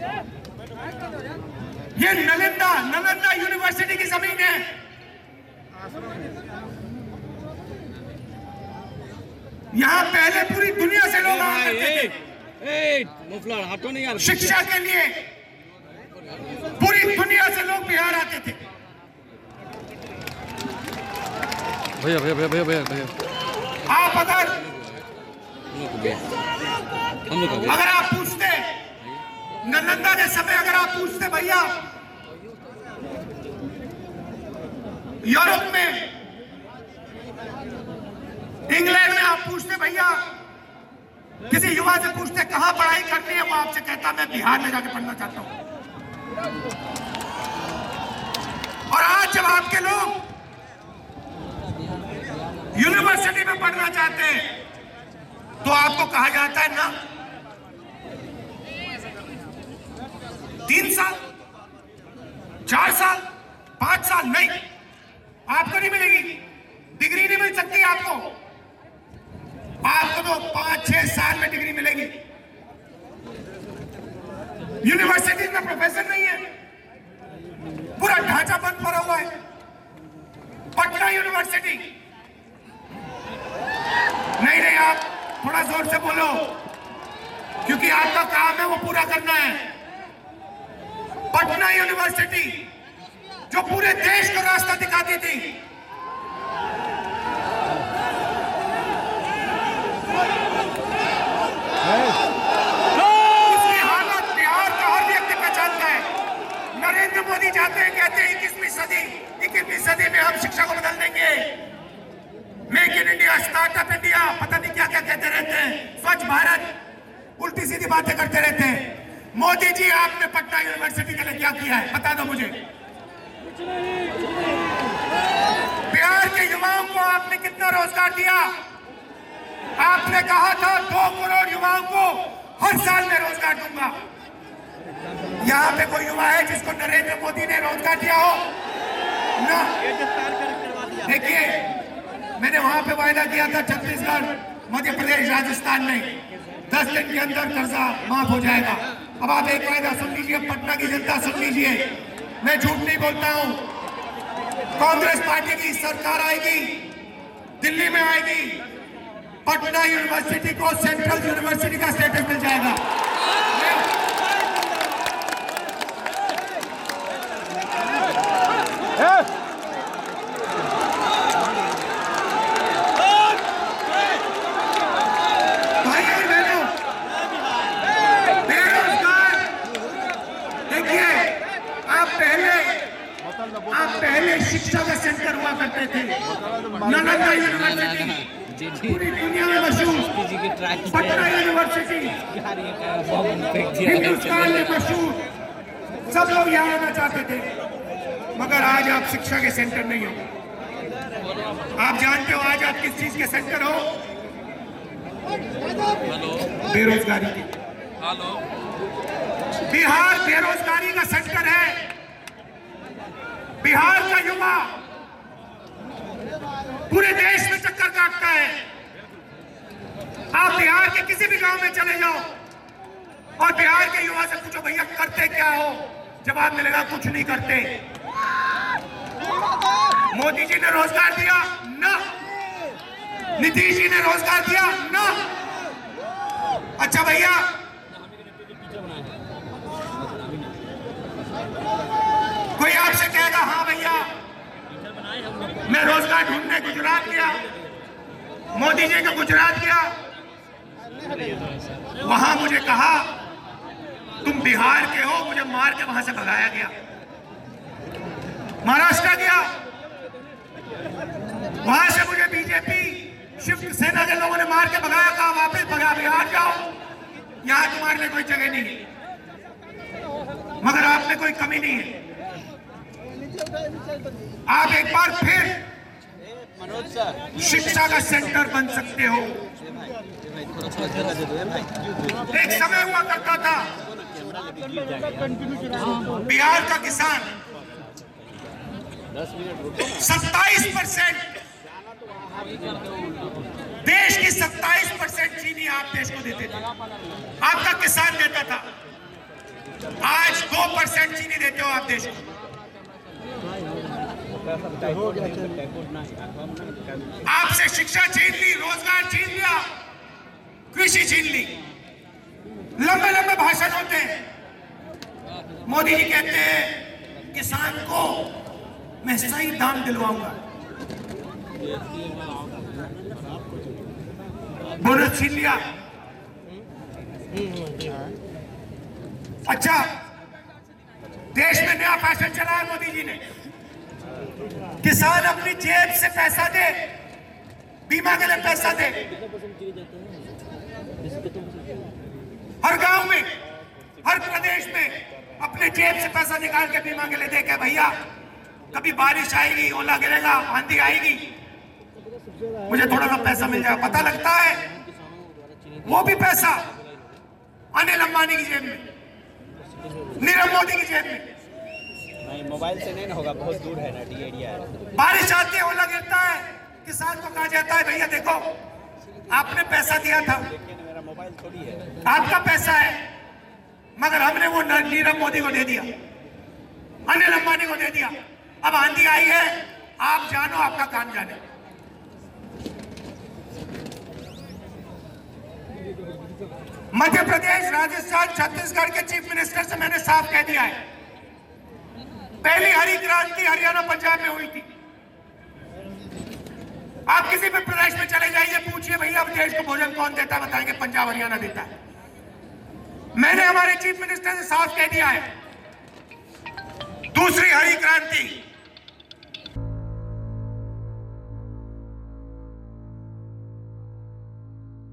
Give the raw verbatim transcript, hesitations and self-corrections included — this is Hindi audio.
ये नालंदा नालंदा यूनिवर्सिटी की जमीन है। यहाँ पहले पूरी दुनिया से लोग आया करते थे शिक्षा के लिए। पूरी दुनिया से लोग बिहार आते थे। भैया भैया भैया भैया भैया भैया आप अगर अगर आप पूछते नालंदा के समय, अगर आप पूछते भैया यूरोप में, इंग्लैंड में, आप पूछते भैया किसी युवा से पूछते कहां पढ़ाई करनी है, वो आपसे कहता मैं बिहार में जाके पढ़ना चाहता हूं। और आज जब आपके लोग यूनिवर्सिटी में पढ़ना चाहते हैं तो आपको कहा जाता है ना, तीन साल, चार साल, पांच साल नहीं, आपको नहीं मिलेगी डिग्री, नहीं मिल सकती आपको। आपको तो पांच छह साल में डिग्री मिलेगी। यूनिवर्सिटी में प्रोफेसर नहीं है, पूरा ढांचा बंद पड़ा हुआ है। पटना यूनिवर्सिटी नहीं नहीं, आप थोड़ा जोर से बोलो क्योंकि आपका काम है वो पूरा करना है। पटना यूनिवर्सिटी जो पूरे देश को रास्ता दिखाती थी, उसकी हालत बिहार का हर व्यक्ति पहचानता है। नरेंद्र मोदी जाते हैं, कहते हैं इक्कीसवीं सदी इक्कीसवीं सदी में हम शिक्षा को बदल देंगे, make in India, startup India, पता नहीं क्या क्या कहते रहते हैं, स्वच्छ भारत, उल्टी सीधी बातें करते रहते हैं। मोदी जी आपने पटना यूनिवर्सिटी के लिए क्या किया है बता दो मुझे। बिहार के युवाओं को आपने कितना रोजगार दिया? आपने कहा था दो करोड़ युवाओं को हर साल में रोजगार दूंगा। यहाँ पे कोई युवा है जिसको नरेंद्र मोदी ने रोजगार दिया हो? ना। देखिए, मैंने वहां पे वायदा किया था छत्तीसगढ़, मध्य प्रदेश, राजस्थान में दस दिन के अंदर कर्जा माफ हो जाएगा। अब आप एक वायदा सुन लीजिए, पटना की जनता सुन लीजिए, मैं झूठ नहीं बोलता हूं। कांग्रेस पार्टी की सरकार आएगी, दिल्ली में आएगी, पटना यूनिवर्सिटी को सेंट्रल यूनिवर्सिटी का स्टेटस मिल जाएगा। आप पहले शिक्षा का सेंटर हुआ करते थे, नालंदा यूनिवर्सिटी पूरी दुनिया में मशहूर, पटना यूनिवर्सिटी हिंदुस्तान में मशहूर, सब लोग यहाँ आना चाहते थे। मगर आज आप शिक्षा के सेंटर नहीं हो। आप जानते हो आज आप किस चीज के सेंटर हो? बेरोजगारी की। बिहार बेरोजगारी का सेंटर है। बिहार का युवा पूरे देश में चक्कर काटता है। आप बिहार के किसी भी गांव में चले जाओ और बिहार के युवा से पूछो भैया करते क्या हो, जवाब मिलेगा कुछ नहीं करते। मोदी जी ने रोजगार दिया ना, नीतीश जी ने रोजगार दिया ना। अच्छा भैया, कोई आपसे कहेगा हाँ भैया मैं रोजगार ढूंढने गुजरात गया, मोदी जी को गुजरात गया, वहां मुझे कहा तुम बिहार के हो, मुझे मार के वहां से भगाया गया। महाराष्ट्र गया, वहां से मुझे बीजेपी शिफ्ट सेना के लोगों ने मार के भगाया, कहा वापस भगा बिहार जाओ, यहां तुम्हारे लिए कोई जगह नहीं। मगर आप में कोई कमी नहीं है। आप एक बार फिर शिक्षा का सेंटर बन सकते हो। एक समय हुआ करता था बिहार का किसान सत्ताईस परसेंट, देश की सत्ताईस परसेंट चीनी आप देश को देते थे, आपका किसान देता था। आज दो परसेंट चीनी देते हो आप देश को। आपसे शिक्षा छीन ली, रोजगार छीन लिया, कृषि छीन ली। लंबे लंबे भाषण होते हैं। मोदी जी कहते हैं किसान को मैं सही दाम दिलवाऊंगा, बोनस छीन लिया। अच्छा, देश में नया फैशन चला है मोदी जी ने, किसान अपनी जेब से पैसा दे, बीमा के लिए पैसा दे। हर गांव में, हर प्रदेश में अपने जेब से पैसा निकाल के बीमा के लिए दे के भैया कभी बारिश आएगी, ओला गिरेगा, आंधी आएगी, मुझे थोड़ा सा पैसा मिल जाएगा। पता लगता है वो भी पैसा अनिल अंबानी की जेब में, नीरव मोदी की जेब में। नहीं, मोबाइल से नहीं ना होगा, बहुत दूर है ना, डी एरिया है। बारिश आती है, ओला गिरता है, किसान को कहा जाता है भैया देखो आपने पैसा दिया था, मेरा मोबाइल थोड़ी है, आपका पैसा है, मगर हमने वो नीरव मोदी को दे दिया, अनिल अंबानी को दे दिया। अब आंधी आई है, आप जानो आपका काम जाने। मध्य प्रदेश, राजस्थान, छत्तीसगढ़ के चीफ मिनिस्टर से मैंने साफ कह दिया है, पहली हरी क्रांति हरियाणा पंजाब में हुई थी। आप किसी भी प्रदेश में चले जाइए, पूछिए भैया देश को भोजन कौन देता है, बताएंगे पंजाब हरियाणा देता है। मैंने हमारे चीफ मिनिस्टर से साफ कह दिया है, दूसरी हरी क्रांति